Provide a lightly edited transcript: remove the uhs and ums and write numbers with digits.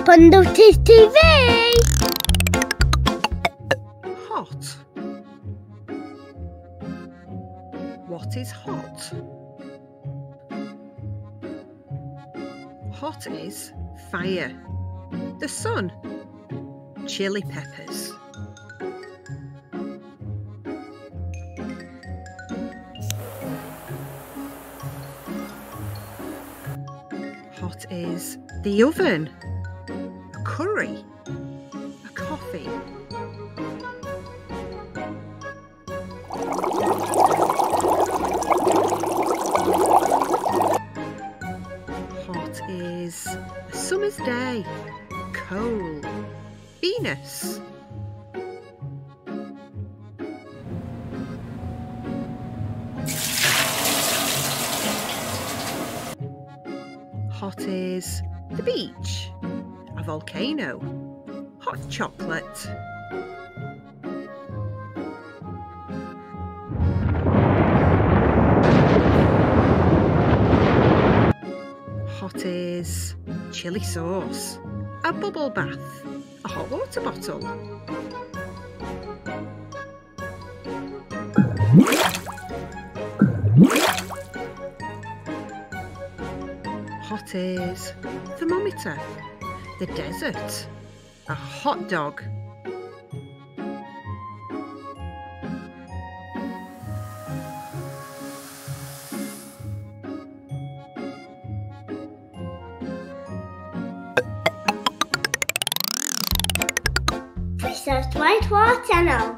up on Nutty's TV. Hot. What is hot? Hot is fire, the sun, chili peppers. Hot is the oven, a curry, a coffee. Hot is a summer's day, coal, Venus. Hot is the beach, a volcano, hot chocolate. Hot is chili sauce, a bubble bath, a hot water bottle. Hot is thermometer, the desert, a hot dog. Please subscribe to our channel.